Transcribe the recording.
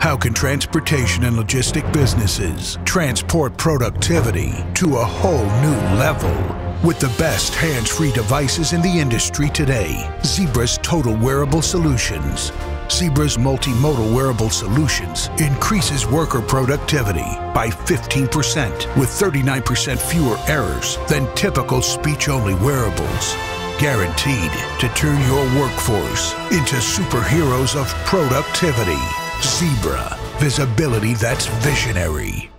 How can transportation and logistic businesses transport productivity to a whole new level? With the best hands-free devices in the industry today, Zebra's Total Wearable Solutions. Zebra's multimodal wearable solutions increases worker productivity by 15% with 39% fewer errors than typical speech-only wearables. Guaranteed to turn your workforce into superheroes of productivity. Zebra, visibility that's visionary.